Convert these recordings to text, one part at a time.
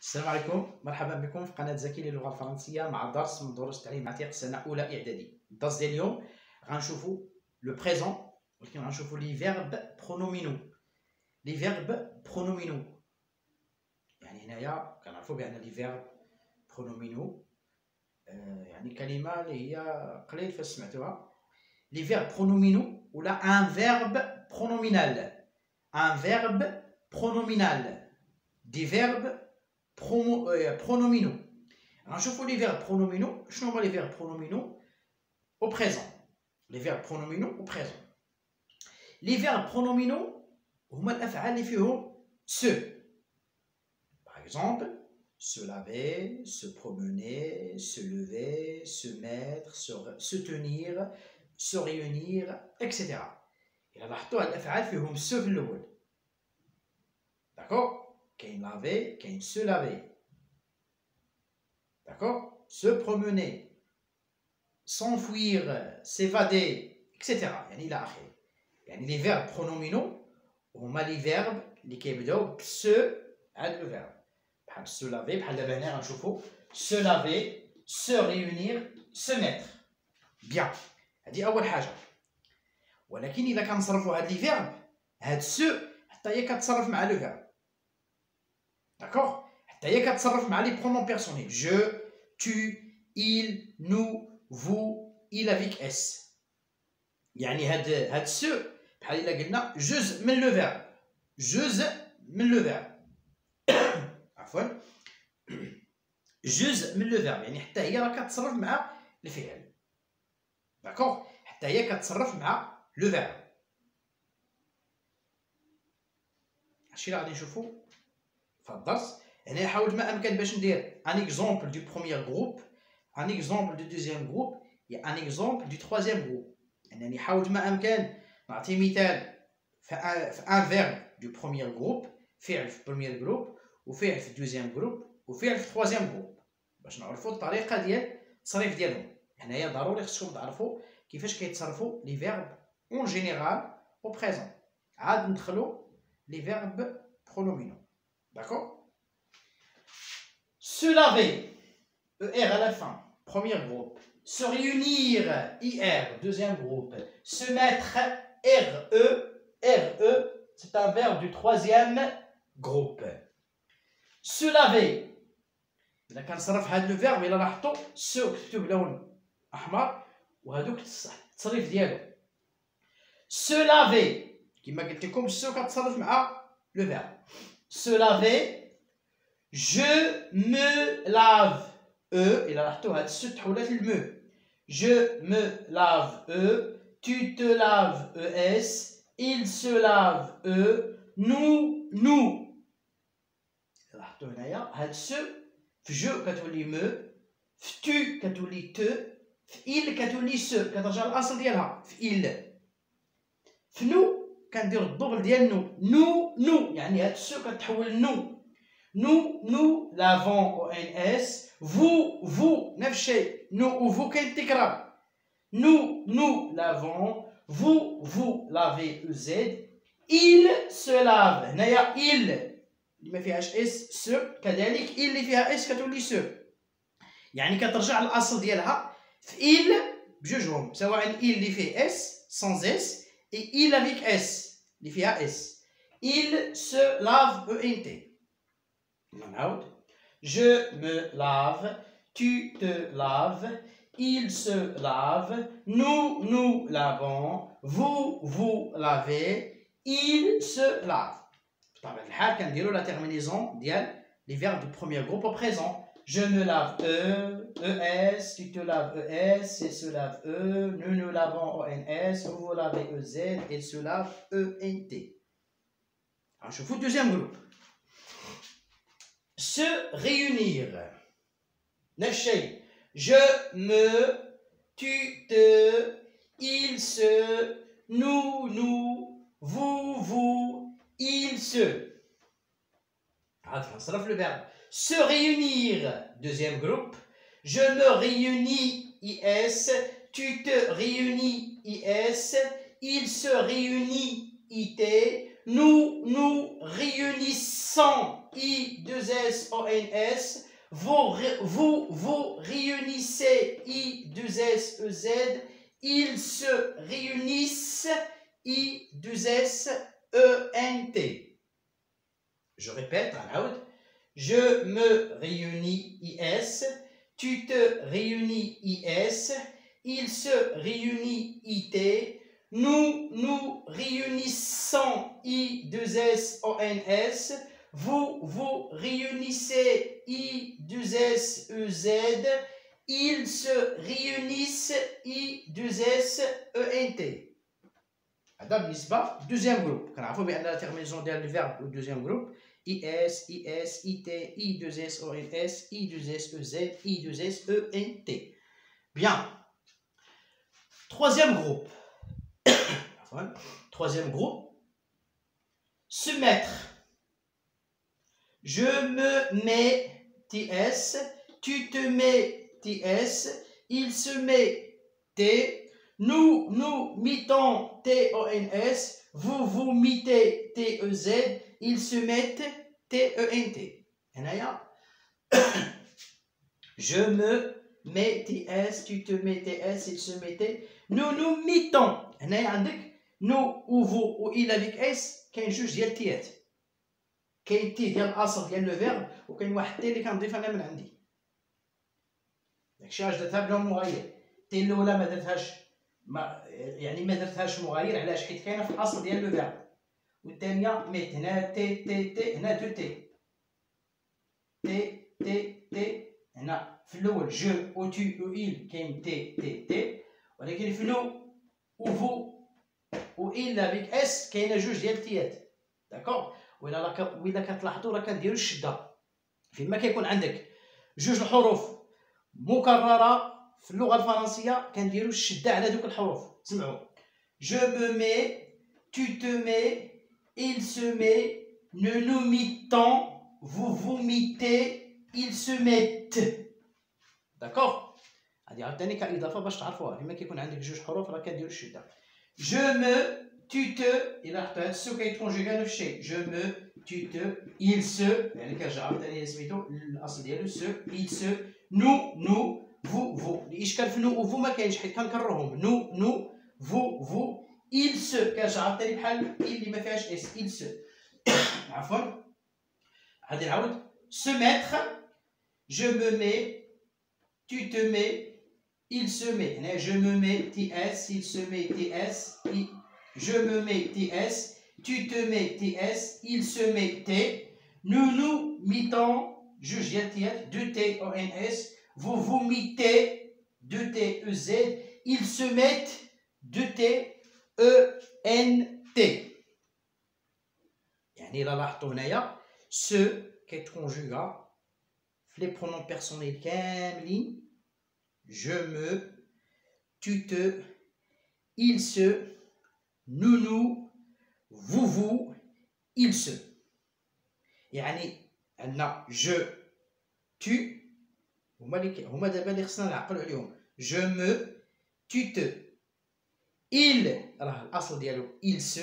السلام عليكم، مرحبا بكم في قناة زكي للغة الفرنسية مع درس من دروس التعليم عتيق سنة أولى إعدادي. الدرس ديال اليوم غنشوفوا لو بريزون ولكن غنشوفوا لي فيرب برونومينو. لي فيرب برونومينو يعني هنايا كنعرفوا بأن لي فيرب برونومينو يعني كلمة اللي هي قليل فاش سمعتوها. لي فيرب برونومينو ولا ان فيرب برونومينال. ان فيرب برونومينال دي فيرب pronominaux. غنشوفوا لي فيرب برونومينو. شنو هما لي فيرب برونومينو au présent؟ لي فيرب برونومينو au présent. لي فيرب برونومينو هما الافعال اللي فيهم se. Par exemple, se laver, se promener, se lever, se mettre, se tenir, se réunir, etc. إلا لاحظتوا هاد الافعال فيهم se في الاول. D'accord? Qu'un laver, qu'un se laver. D'accord? Se promener, s'enfuir, s'évader, etc. يعني إلى آخره. يعني les verbes pronominaux هما les verbes اللي كيبداو ب se هاد le verbe. بحال se laver بحال دابا هنا غنشوفو se laver, se réunir, se mettre. Bien. هادي أول حاجة. ولكن إلا كنصرفو هاد les verbes هاد se حتى هي كتصرف مع le verbe. D'accord? حتى هي كتصرف مع لي pronoms personnels. Je, tu, il, nous, vous, il avec s. يعني هاد se بحال إلا قلنا جزء من لو فيرب. جزء من لو فيرب. عفوا. جزء من لو فيرب يعني حتى هي راه كتصرف مع الفعل. داكوغ؟ حتى هي كتصرف مع لو فيرب. هادشي اللي غادي نشوفو في الدرس. هنا حاولت ما امكن باش ندير ان اكزومبل دو بروميير جروب، ان اكزومبل دو دوزيام جروب، يا ان اكزومبل دو تروازيام جروب. انني حاولت ما امكن نعطي مثال في ان فيرب دو بروميير جروب، فعل في البروميير جروب وفعل في الدوزيام جروب وفعل في التروازيام جروب باش نعرفوا الطريقه ديال التصريف ديالهم. هنايا ضروري خصكم تعرفوا كيفاش كيتصرفوا لي فيرب اون جينيرال او بريزون. عاد ندخلوا لي فيرب برونومينو. D'accord? Se laver, ER à la fin, premier groupe. Se réunir, IR, deuxième groupe. Se mettre, RE, RE, c'est un verbe du troisième groupe. Se laver. إذا كان صرف هذا الفيرب إلا لاحظتوا se كتبتو بلون أحمر وهذوك التصريف ديالو. Se laver كما قلت لكم se كتصرف مع لو فيرب. Se laver. Je me lave. إلا لاحظتوا هاد الس تحولات للمو. Je me lave. Tu te laves. ES. Il se lave. Nous. لاحظتوا هنايا هاد الس في جو كتولي مو، في tu كتولي ت، في il كتولي س، كترجع للأصل ديالها في il. في نو كندير الدوبل ديال نو يعني هاد الس كتحول لنو. Nous lavons au NS. Vous نفس الشيء. Nous ou vous كاين تكرار. Nous lavons. Vous lavez EZ. Il se lave. هنايا il اللي ما فيهاش اس س كذلك il اللي فيها اس كتولي س. يعني كترجع للأصل ديالها في il بجوجهم، سواء il اللي فيه اس sans اس et il avec s اللي فيها اس. Il se lave ENT. Je me lave, tu te laves, il se lave, nous lavons, vous lavez, il se lave. بطبيعة الحال كنديرو لا terminaison ديال les verbes du premier groupe au présent. Je me lave ES, tu te laves ES, il se lave nous lavons ONS, vous lavez EZ, il se lave ENT. Alors je fous le deuxième groupe. Se réunir. Neuf شيء. Je me, tu te, il se, nous, vous, il se. On se le verbe. Se réunir. Deuxième groupe. Je me réunis. IS. Tu te réunis. IS. Il se réunit. IT. Nous réunissons. I, 2S, ONS. Vous réunissez I, 2S, EZ. Ils se réunissent I, 2S, ENT. Je répète, je me réunis IS, tu te réunis IS, il se réunit IT, nous réunissons I, 2S, ONS, vous réunissez I, 2S, EZ, ils se réunissent I, 2S, ENT. هذا بالنسبة deuxième groupe. كنعرفوا بأن la terminaison ديال الفيرب au deuxième groupe IS, IS, IT, I2S, ONS, I2S, EZ, I2S, ENT. Bien. Troisième groupe. Troisième groupe. Se mettre. Je me mets TS, tu te mets TS, il se met T. Nous mettons TONS, vous mettez TEZ, ils se mettent TENT. Je me mets TS, tu te mets TS, ils se mettent. Nous mettons. nous ou vous ou il avec S, كاين جوج ديال تيات. كاين تي ديال الاصل ديال لو فيرب وكاين واحد تي اللي كنضيف انا من عندي. داكشي علاش درتها بلا مغاير. تي الاولى ما درتهاش ما درتهاش مغاير علاش حيت كاينه في الاصل ديال لو فيرب والثانيه ميت هنا تي هنا دو تي هنا في الاول جو او تو او إل كاين تي ولكن في نو او فو و إل افيك اس كاينه جوج ديال تيات داكوغ. وإلا كتلاحظوا راه كنديروا الشده فيما كيكون عندك جوج الحروف مكرره في اللغه الفرنسيه كنديروا الشده على دوك الحروف. سمعوا je me mets, tu te mets, il se met, nous mettons, vous mettez, ils se mettent. داكوغ. هادي عاوتاني كاضافه باش تعرفوها فيما كيكون عندك جوج حروف راه كنديروا الشده. je me, tu te الى حطيت هاد السو كيتكونجوغا نفس الشيء. je me, tu te, il se يعني كنرجع عاوتاني سميتو الاصل ديالو سو il se, nous vous الاشكال في نو و فو ما كاينش حيت كنكررهم. nous vous il se كنرجع عاوتاني بحال اللي ما فيهاش اس il se. عفوا غادي نعاود se mettre je me mets tu te mets il se met. هنا je me mets TS il se met TS je me mets TS tu te mets TS il se met T nous mettons juge ديال تيات deux T O N S vous mettez deux T E Z ils se mettent deux T E N T. يعني إلا لاحظتوا هنايا se كيتكونجوغا في لي برونون بيرسونيل كاملين. je me, tu te, il se, nous, vous, il se. يعني عندنا je, tu هما دابا اللي خصنا نعقلوا عليهم. je me, tu te, il راه الاصل ديالو il se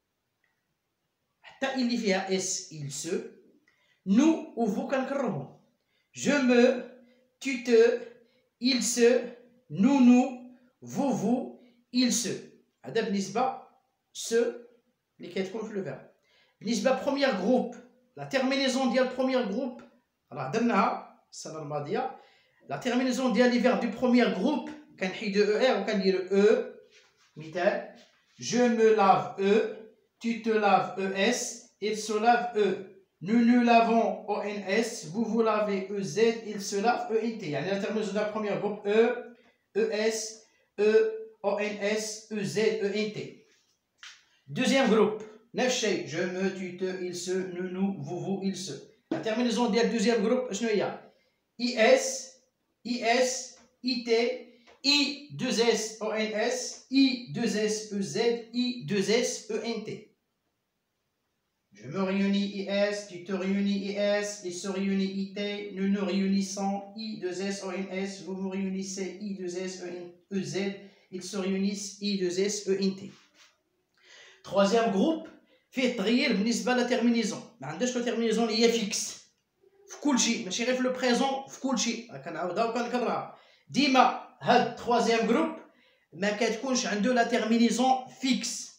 حتى اللي فيها اس il se. nous و vous كنكررهم. je me, tu te, il se, nous, vous, il se. هذا بالنسبة se اللي كتكون في لو فيرب. بالنسبة بروميير جروب لا تيرمينيزون ديال بروميير جروب راه درناها السنة الماضية. لا تيرمينيزون ديال لي فيرب دو بروميير جروب كنحيدو او ار وكنديرو او. مثال je me lave e, tu te laves es, il se lave e. nous lavons ONS, vous lavez EZ, il se lave ENT. يعني la terminaison de la première groupe E, ES, E, ONS, EZ, ENT. Deuxième groupe, نفس الشيء je me, tu te, il se, nous, vous, il se. La terminaison de la deuxième groupe شنو هي؟ IS, IT, I2S, ONS, I2S, EZ, I2S, ENT. Je me réunis IS, tu te réunis IS, il se réunit IT, nous réunissons I2S, ONS, vous vous réunissez I2S, EZ, ils se réunissent I2S, ENT. Troisième groupe, fait تغيير بالنسبة la terminaison. ما عندهاش لو تيرمينيزون اللي هي فيكس في كل شيء، ماشي غير في لو بريزون، في كل شيء. كنعاودها وكنكررها ديما. هاد تخوازيام جروب ما كتكونش عنده لا تيرمينيزون فيكس،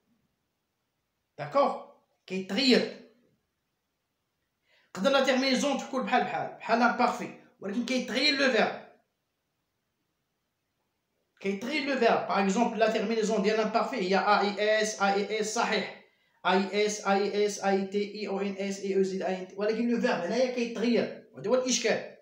داكوغ، كيتغير. تقدر لا تيرمينيزون تكون بحال امبارفي، ولكن كيتغير لو فيرب. باغ اكزومبل لا تيرمينيزون ديال امبارفي هي ا اي اس صحيح، اي اس اي تي اي او ان اس اي او زد اي ان تي، ولكن لو فيرب هنايا كيتغير. وهذا هو الاشكال،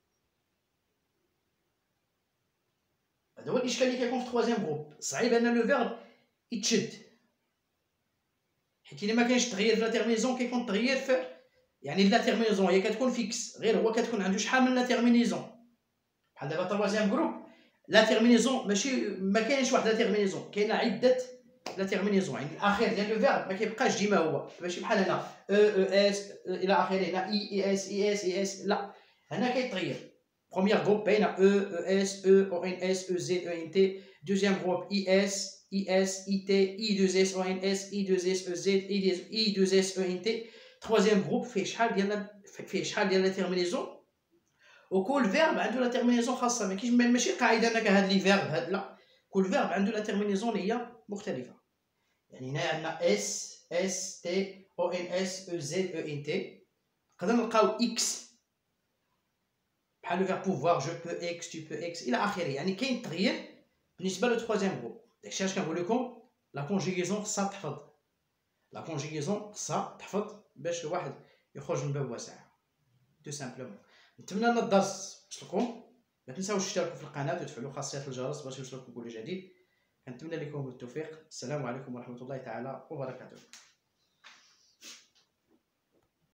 اللي كيكون في تخوازيام جروب. صعيب ان لو فيرب يتشد، حيت الا ما كاينش تغيير في لا تيرمينيزون كيكون تغيير في، يعني لا تيرمينيزون هي كتكون فيكس، غير هو كتكون عنده شحال من لا تيرمينيزون. بحال دابا تروازيام جروب لا تيرمينيزون ماشي ما كاينش واحد لا تيرمينيزون، كاينه عده لا تيرمينيزون. يعني الاخير ديال لو فيرب ما كيبقاش ديما هو، ماشي بحال هنا اس الى اخره، هنا اي اس لا، هنا كيتغير. بروميير جروب باينه اس او ان اس زد او ان تي. دوزيام جروب اي اس اي تي اي 2 اس او ان اس اي 2 اس او زد اي 2 اس او ان تي. تروازيام جروب فيه شحال ديال لا تيرمينيزون، وكل فيرب عنده لا تيرمينيزون خاصه. ما كاينش ماشي قاعده انك هاد لي فيرب هاد، لا، كل فيرب عنده لا تيرمينيزون اللي هي مختلفه. يعني هنا عندنا اس تي او ان اس او زد او ان تي. نقدر نلقاو اكس بحال لو فيرب بوفوار، جو بو اكس، تو بو اكس الى اخره. يعني كاين تغيير بالنسبه لو تخوازيام جروب. داكشي علاش كنقول لكم لا كونجيغيزون خصها تحفظ، لا كونجيغيزون خصها تحفظ باش الواحد يخرج من باب واسع، تو سامبلومون. نتمنى ان الدرس وصلكم. ما تنساوش تشتركوا في القناه وتفعلوا خاصيه الجرس باش يوصلكم كل جديد. كنتمنى لكم التوفيق. السلام عليكم ورحمه الله تعالى وبركاته.